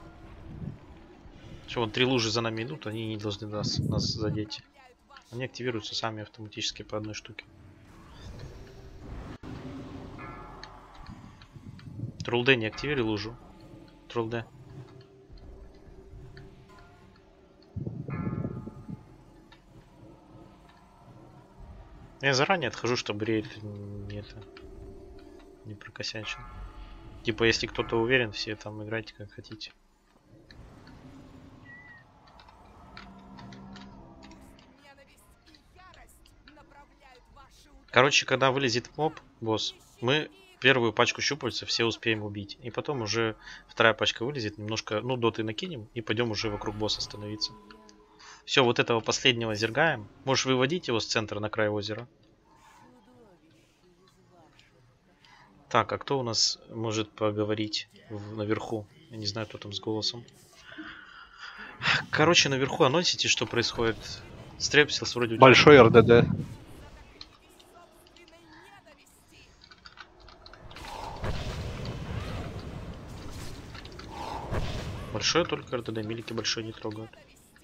Все, вон 3 лужи за нами идут, они не должны нас задеть. Они активируются сами автоматически по одной штуке. Тролл Д, не активируй лужу. Тролл Д. Я заранее отхожу, чтобы рейд не прокосячил. Типа, если кто-то уверен, все там играйте как хотите. Короче, когда вылезет моб, босс, мы первую пачку щупальцев все успеем убить. И потом уже вторая пачка вылезет, немножко, ну, доты накинем и пойдем уже вокруг босса становиться. Все, вот этого последнего зергаем. Можешь выводить его с центра на край озера. Так, а кто у нас может поговорить наверху? Я не знаю, кто там с голосом. Короче, наверху анонсите, что происходит. Стрепсилс вроде... Большой РДД. Большой только РДД, милики большой не трогают.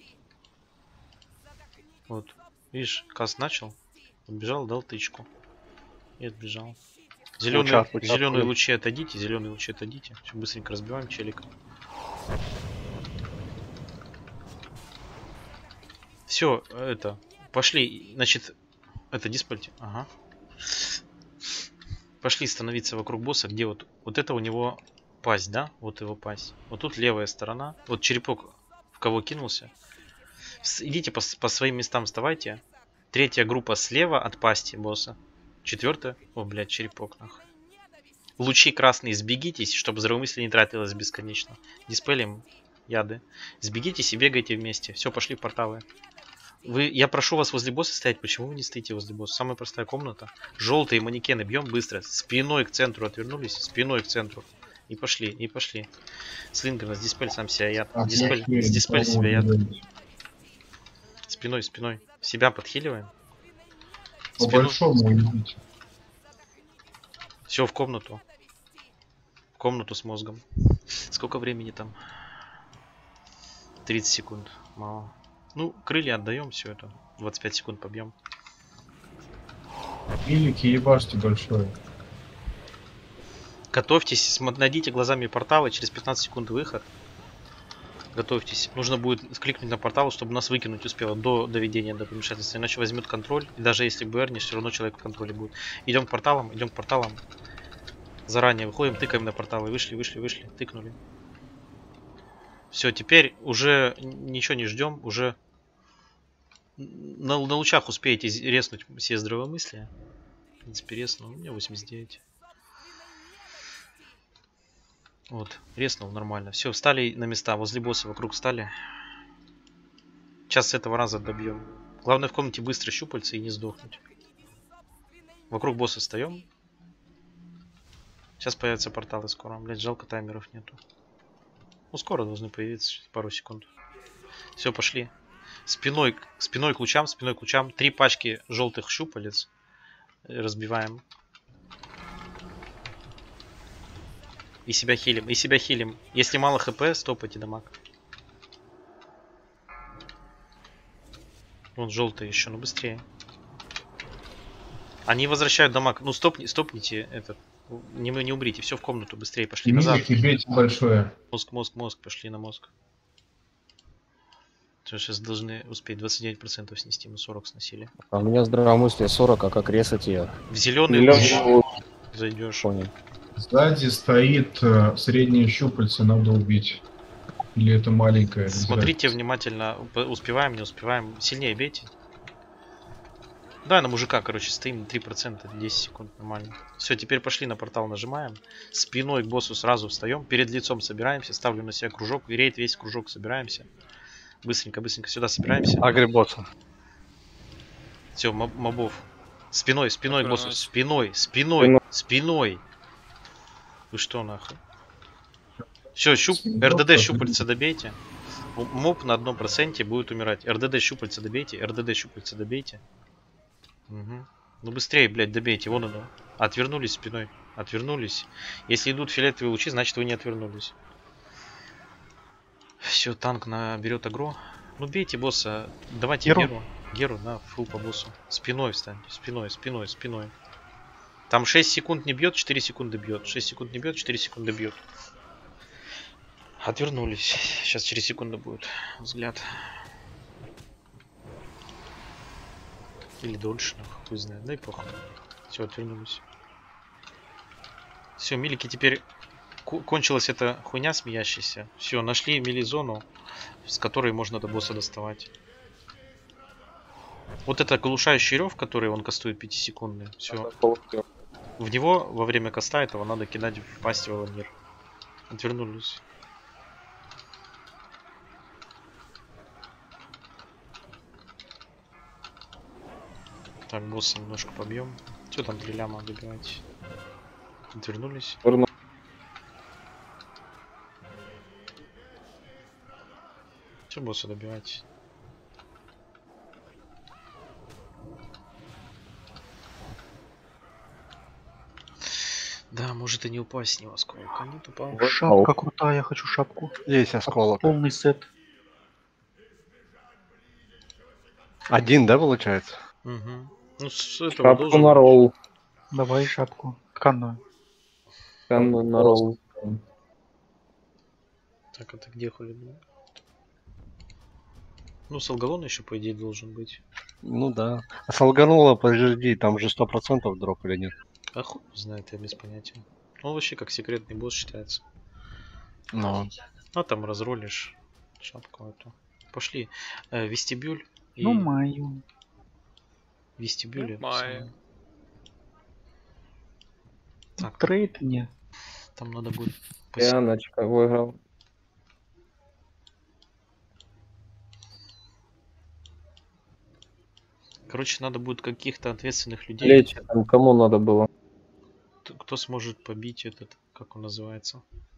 Вот. Видишь, каст начал, отбежал, дал тычку. И отбежал. Зеленые лучи отойдите, зеленые лучи отойдите. Все, быстренько разбиваем челика. Все, это. Пошли, значит, это диспольте. Ага. Пошли становиться вокруг босса, где вот это у него пасть, да? Вот его пасть. Вот тут левая сторона. Вот черепок в кого кинулся. Идите по своим местам, вставайте. Третья группа слева от пасти босса. Четвертая. О, блядь, черепок нахуй. Лучи красные, сбегитесь, чтобы здравомыслие не тратилось бесконечно. Диспелим яды. Сбегитесь и бегайте вместе. Все, пошли в порталы. Я прошу вас возле босса стоять. Почему вы не стоите возле босса? Самая простая комната. Желтые манекены бьем быстро. Спиной к центру отвернулись. Спиной к центру. И пошли, и пошли. Слингер, с диспель сам себя яд. Диспель себя яд. Спиной, спиной. Себя подхиливаем. По большому убить. Все, в комнату. В комнату с мозгом. Сколько времени там? 30 секунд. Мало. Ну, крылья отдаем, все это. 25 секунд побьем. Милики ебашьте большое. Готовьтесь, найдите глазами порталы, через 15 секунд выход. Готовьтесь. Нужно будет кликнуть на портал, чтобы нас выкинуть успело до доведения до помешательства. Иначе возьмет контроль. И даже если БРнешь, все равно человек в контроле будет. Идем к порталам, идем к порталам. Заранее выходим, тыкаем на порталы. Вышли, вышли, вышли. Тыкнули. Все, теперь уже ничего не ждем. Уже на лучах успеете резнуть все здравомыслия. В принципе, резнул. У меня 89. Вот, резнул нормально. Все, встали на места. Возле босса вокруг встали. Сейчас с этого раза добьем. Главное в комнате быстро щупальца и не сдохнуть. Вокруг босса встаем. Сейчас появятся порталы скоро. Блять, жалко, таймеров нету. Ну, скоро должны появиться, через пару секунд. Все, пошли. Спиной к лучам, спиной к лучам. 3 пачки желтых щупалец. Разбиваем. И себя хилим, и себя хилим. Если мало хп, стопайте дамаг. Вон желтый еще, ну быстрее. Они возвращают дамаг. Ну стопните этот. Не убрите, все в комнату, быстрее пошли назад. Бейте большое. Мозг, пошли на мозг. Сейчас должны успеть 29% снести, мы 40 сносили. А у меня здравомыслие 40, а как резать ее? В зеленый луч зайдешь. Понял. Сзади стоит среднее щупальце, надо убить. Или это маленькое? Смотрите внимательно, успеваем, не успеваем. Сильнее бейте. Да, на мужика, короче, стоим 3%, 10 секунд, нормально. Все, теперь пошли на портал, нажимаем. Спиной к боссу сразу встаем, перед лицом собираемся, ставлю на себя кружок, рейд весь кружок, собираемся. Быстренько сюда собираемся. Агри босса. Все, мобов. Спиной к боссу, спиной. Вы что нахуй? Все, РДД щупальца добейте. Моб на 1% будет умирать. РДД щупальца добейте. Угу. Ну быстрее, блядь, добейте. Вон оно. Отвернулись спиной. Отвернулись. Если идут фиолетовые лучи, значит вы не отвернулись. Все, танк берет агро. Ну бейте босса. Давайте Геру на фул по боссу. Спиной встаньте. Спиной. Там 6 секунд не бьет, 4 секунды бьет. 6 секунд не бьет, 4 секунды бьет. Отвернулись. Сейчас через секунду будет взгляд. Или дольше, хуй знает. Да и похуй. Все, отвернулись. Все, милики теперь... Кончилась эта хуйня смеящаяся. Все, нашли мили-зону, с которой можно до босса доставать. Вот это оглушающий рев, который он кастует 5-секундный. Все. В него во время каста этого надо кидать в пасть в Аванир. Отвернулись. Так, босса немножко побьем. Что там 3 ляма добивать? Отвернулись. Что босса добивать? Да, может и не упасть с него осколка. Нет, упал. Шапка крутая, я хочу шапку. Есть осколок. Полный сет. 1, да, получается? Угу. Ну, с этого Шапку должен... на ролл. Давай шапку. Тканую. Тканую на ролл. Так, это где хули? Ну, Солгалон еще, по идее, должен быть. Ну да. А Солганула, подожди, там же 100% дроп или нет? А хуй знает, я без понятия. Он вообще как секретный босс считается. Ну. А там разролишь шапку эту. Пошли. Вестибюль. И... Ну, маю. Вестибюле. Маю. Так. Трейд мне. Там надо будет... Яночка выиграл. Короче, надо будет каких-то ответственных людей. Лечь там кому надо было? Кто сможет побить этот, как он называется?